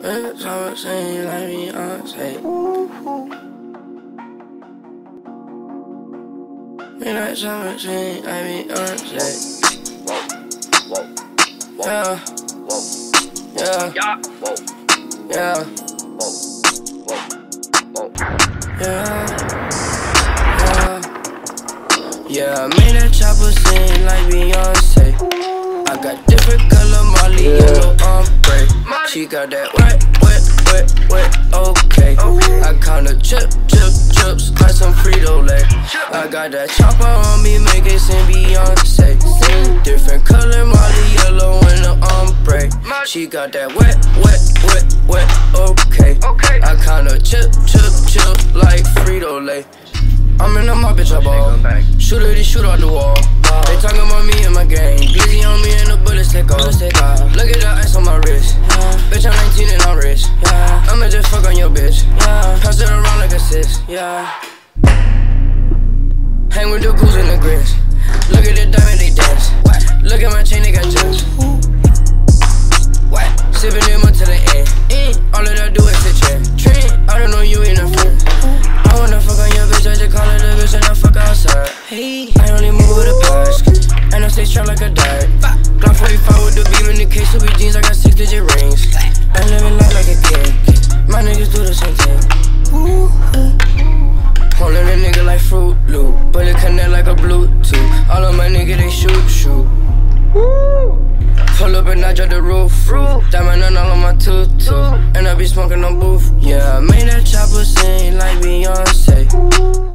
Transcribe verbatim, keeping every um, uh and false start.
Bitch, I was saying like Beyonce. Me like summer saying like Beyonce. Yeah, yeah, yeah, yeah, yeah. Yeah, I made that chopper sing like Beyonce. I got different color Molly, yellow ombre. She got that wet, wet, wet, wet, okay. I count the chip, chip, chips like some Frito-Lay. I got that chopper on me, make it sing Beyonce. Different color Molly, yellow and the ombre. She got that wet, wet, wet, wet, okay. I count the chip, chip, chip like Frito-Lay. I'm in my bitch, I ball. Shooter, they shoot out the wall. They talking about me and my gang. Glizzy on me and the bullets take off. Look at the ice on my wrist. Bitch, I'm nineteen and I'm rich. I'ma just fuck on your bitch. Pass it around like a sis. Hang with the goose and the grits. Look at the diamond, they dance. Look at my chain, they got gems. Sippin' them until the end. All that I do is sit trend. I don't know you ain't a friend. I wanna fuck on your bitch, I just call her the bitch and I fuck outside. Hey, I only move with a pass, and I stay strapped like a dad. Glock forty-five with the beam in the case, Louis jeans, I got six digit rings. I'm living life like a kid, my niggas do the same thing. Holdin' a nigga like Fruit Loop, bullet connect like a Bluetooth. All of my niggas, they shoot, shoot. Pull up and I drop the roof. Diamond on all of my tutu. And I be smoking on booth. Yeah, I made that chopper sing like Beyonce.